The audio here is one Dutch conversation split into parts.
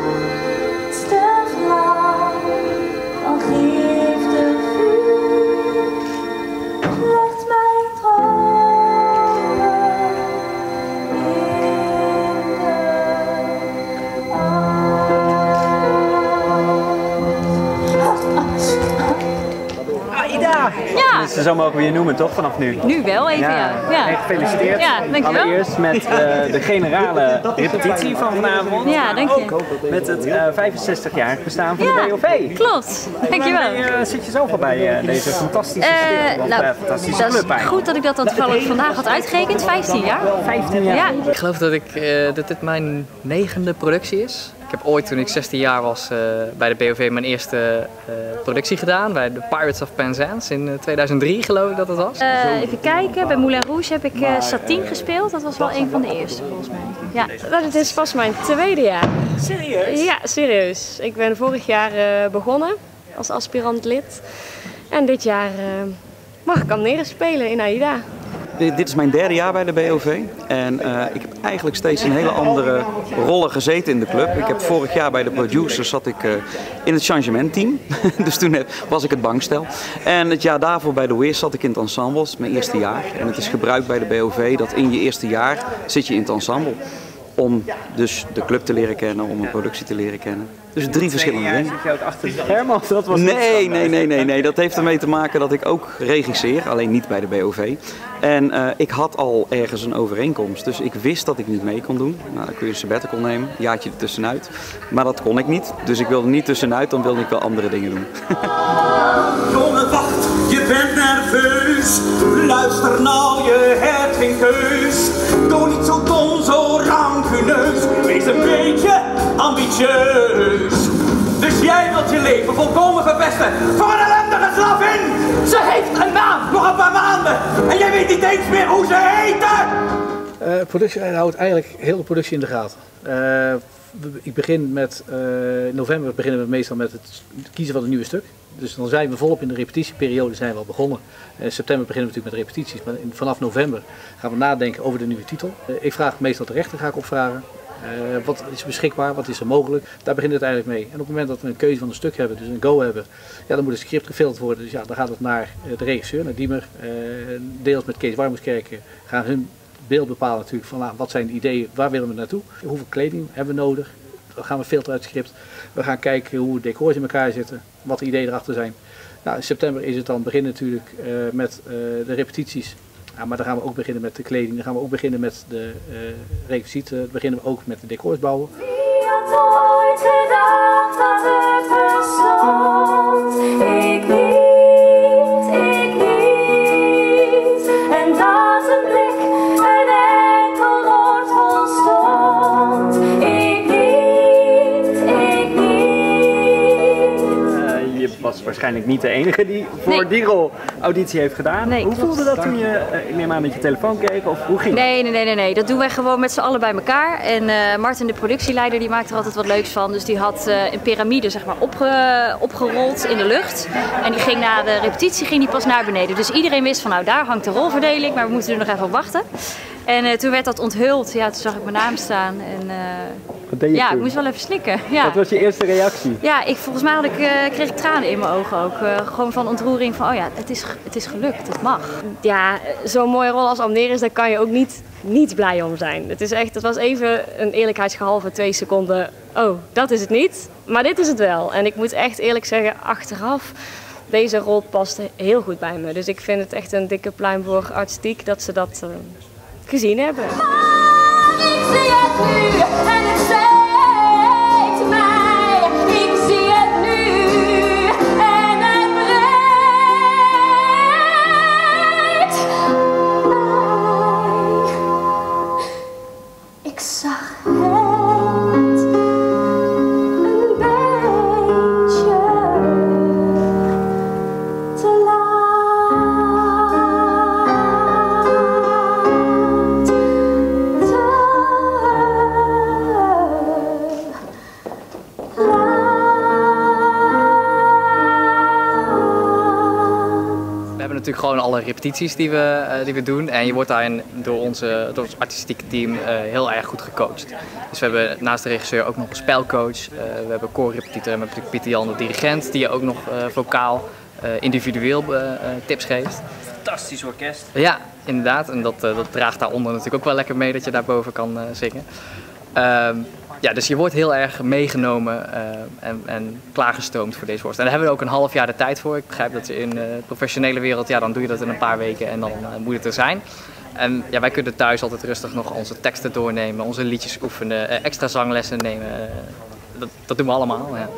Dus zo mogen we je noemen, toch, vanaf nu? Nu wel even, ja. Hey, gefeliciteerd. Ja, dankjewel. Allereerst met de generale repetitie van vanavond. Ja, dank je. Met het 65-jarig bestaan van de BOV. Klopt, dankjewel. Wanneer zit je zoveel bij deze fantastische stichting, fantastische club eigenlijk? Goed dat ik dat dan toevallig vandaag had uitgerekend, 15 jaar. 15 jaar? Ja. Ik geloof dat dit mijn 9e productie is. Ik heb ooit, toen ik 16 jaar was, bij de BOV mijn eerste productie gedaan. Bij de Pirates of Penzance in 2003, geloof ik dat het was. Even kijken, bij Moulin Rouge heb ik Satine gespeeld. Dat was wel een van de eerste, volgens mij. Ja. Dat is pas mijn 2e jaar. Serieus? Ja, serieus. Ik ben vorig jaar begonnen als aspirant lid. En dit jaar mag ik Amneris spelen in AIDA. Dit is mijn 3e jaar bij de BOV en ik heb eigenlijk steeds een hele andere rollen gezeten in de club. Ik heb vorig jaar bij de producers zat ik in het changementteam, dus toen was ik het bankstel. En het jaar daarvoor bij de Wiz zat ik in het ensemble, dat is mijn eerste jaar. En het is gebruikt bij de BOV dat in je eerste jaar zit je in het ensemble. Om dus de club te leren kennen, om een productie te leren kennen. Dus 3 verschillende dingen. Zit je ook achter de schermen of dat was Nee. Dat heeft ermee te maken dat ik ook regisseer, alleen niet bij de BOV. En ik had al ergens een overeenkomst, dus ik wist dat ik niet mee kon doen. Nou, dan kun je een sabbatical nemen, een jaartje ertussenuit. Maar dat kon ik niet, dus ik wilde niet tussenuit, dan wilde ik wel andere dingen doen. Jongen, wacht, je bent nerveus. Luister nou, je hebt geen keus. Doe niet zo dom, zo rancuneus. Wees een beetje ambitieus. Dus jij wilt je leven volkomen verpesten voor een ellendige slavin. Ze heeft een naam, nog een paar maanden. En jij weet niet eens meer hoe ze heette. Productieleider houdt eigenlijk heel de productie in de gaten. Ik begin met, in november beginnen we meestal met het kiezen van een nieuwe stuk. Dus dan zijn we volop in de repetitieperiode zijn we al begonnen. In september beginnen we natuurlijk met repetities, maar vanaf november gaan we nadenken over de nieuwe titel. Ik vraag meestal de rechter, ga ik opvragen. Wat is beschikbaar, wat is er mogelijk? Daar begint het eigenlijk mee. En op het moment dat we een keuze van een stuk hebben, dus een go hebben, ja, dan moet het script gefilterd worden. Dus ja, dan gaat het naar de regisseur, naar Diemer. Deels met Kees Warmoeskerken gaan hun beeld bepalen natuurlijk van wat zijn de ideeën, waar willen we naartoe? Hoeveel kleding hebben we nodig? Dan gaan we filteren uit het script. We gaan kijken hoe de decors in elkaar zitten, wat de ideeën erachter zijn. Nou, in september is het dan beginnen natuurlijk met de repetities. Ja, maar dan gaan we ook beginnen met de kleding, dan gaan we ook beginnen met de requisieten, dan beginnen we ook met de decors bouwen. Wie had ooit gedacht dat het bestond? Ik niet. En dat een blik een enkel woord volstond. Ik niet. Je was waarschijnlijk niet de enige die voor die rol auditie heeft gedaan. Nee, hoe klopt. voelde dat toen je, ik neem aan dat je telefoon keek, of hoe ging het? Nee. Dat doen wij gewoon met z'n allen bij elkaar. En Martin, de productieleider, die maakt er altijd wat leuks van. Dus die had een piramide zeg maar opgerold in de lucht. En die ging na de repetitie pas naar beneden. Dus iedereen wist van nou daar hangt de rolverdeling, maar we moeten er nog even op wachten. En toen werd dat onthuld. Ja, toen zag ik mijn naam staan. En, Wat deed je ja, toen? ik moest wel even slikken. Ja. Wat was je eerste reactie? Ja, volgens mij kreeg ik tranen in mijn ogen ook. Gewoon van ontroering van, oh ja, het is gelukt, het mag. Ja, zo'n mooie rol als Amneris, daar kan je ook niet blij om zijn. Het was even een eerlijkheidsgehalve 2 seconden. Oh, dat is het niet, maar dit is het wel. En ik moet echt eerlijk zeggen, achteraf, deze rol past heel goed bij me. Dus ik vind het echt een dikke pluim voor artistiek dat ze dat gezien hebben. Maar ik zie het nu en het steekt mij. Ik zie het nu en het breekt mij. Ik zag het een beetje te laat. natuurlijk gewoon alle repetities die we doen. En je wordt daarin door ons artistieke team heel erg goed gecoacht. Dus we hebben naast de regisseur ook nog een spelcoach. We hebben koorrepetitor en we hebben Pieter Jan, de dirigent, die je ook nog vocaal, individueel tips geeft. Fantastisch orkest. Ja, inderdaad. En dat draagt daaronder natuurlijk ook wel lekker mee dat je daarboven kan zingen. Ja, dus je wordt heel erg meegenomen en klaargestoomd voor deze voorstelling. En daar hebben we ook een half jaar de tijd voor. Ik begrijp dat je in de professionele wereld, ja, dan doe je dat in een paar weken en dan moet het er zijn. En ja, wij kunnen thuis altijd rustig nog onze teksten doornemen, onze liedjes oefenen, extra zanglessen nemen. Dat doen we allemaal. Ja.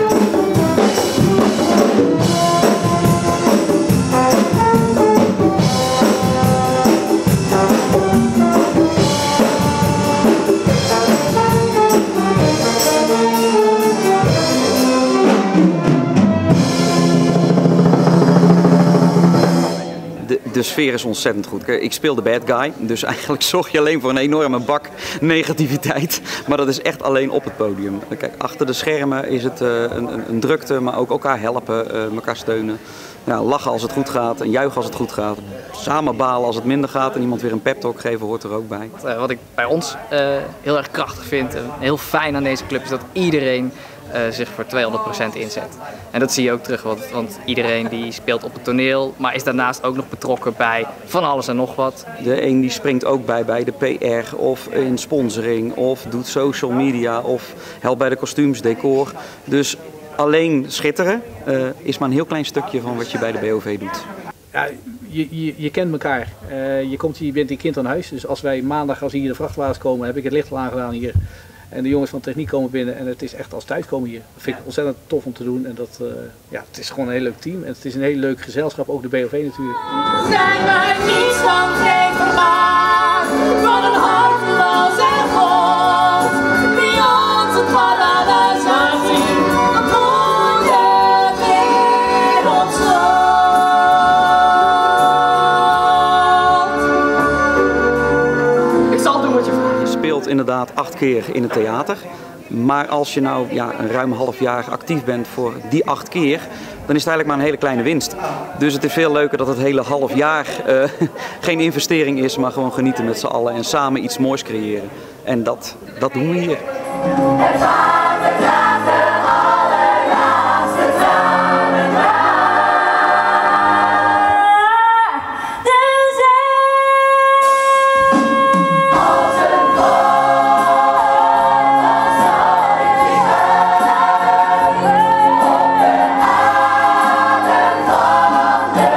De sfeer is ontzettend goed. Ik speel de bad guy, dus eigenlijk zorg je alleen voor een enorme bak negativiteit. Maar dat is echt alleen op het podium. Kijk, achter de schermen is het een drukte, maar ook elkaar helpen, elkaar steunen. Ja, lachen als het goed gaat en juichen als het goed gaat. Samen balen als het minder gaat en iemand weer een pep talk geven hoort er ook bij. Wat ik bij ons heel erg krachtig vind en heel fijn aan deze club is dat iedereen zich voor 200% inzet. En dat zie je ook terug, want iedereen die speelt op het toneel, maar is daarnaast ook nog betrokken bij van alles en nog wat. De een die springt ook bij de PR of in sponsoring of doet social media of helpt bij de kostuums, decor. Dus alleen schitteren is maar een heel klein stukje van wat je bij de BOV doet. Ja, je kent elkaar. Je bent een kind aan huis. Dus als wij maandag, als hier de vrachtwagens komen, heb ik het licht al aangedaan hier. En de jongens van techniek komen binnen en het is echt als thuiskomen hier. Dat vind ik ontzettend tof om te doen. En dat, ja, het is gewoon een heel leuk team. En het is een heel leuk gezelschap, ook de BOV natuurlijk. Zijn wij niets van geen vermaak, van een harteloos en God, die ons het paradijs laat zien, dat moet het wereld slot. Ik zal doen wat je vraagt. Je speelt inderdaad 8 keer in het theater. Maar als je nou een ruim half jaar actief bent voor die 8 keer, dan is het eigenlijk maar een hele kleine winst. Dus het is veel leuker dat het hele half jaar geen investering is, maar gewoon genieten met z'n allen en samen iets moois creëren. En dat doen we hier. Het water draagt de allerlaatste tranen naar de zee. Als een vogel zal ik vliegen op de adem van de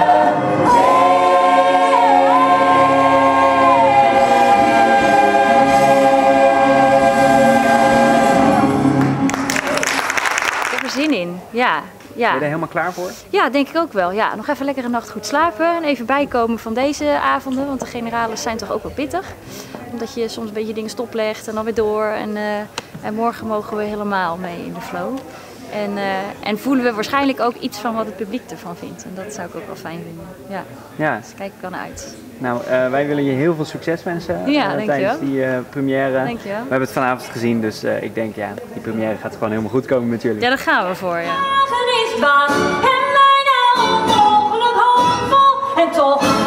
Ik heb er zin in, ja. Ben je er helemaal klaar voor? Ja, denk ik ook wel. Ja, nog even lekker een nacht goed slapen en even bijkomen van deze avonden, want de generales zijn toch ook wel pittig. Omdat je soms een beetje dingen stoplegt en dan weer door en morgen mogen we helemaal mee in de flow. En voelen we waarschijnlijk ook iets van wat het publiek ervan vindt. En dat zou ik ook wel fijn vinden. Ja. Ja. Dus daar kijk ik wel naar uit. Nou, wij willen je heel veel succes wensen Ja, dankjewel. tijdens die première. Dankjewel. We hebben het vanavond gezien, dus ik denk ja, die première gaat gewoon helemaal goed komen met jullie. Ja, daar gaan we voor, ja. Is bang en bijna onmogelijk hoopvol en toch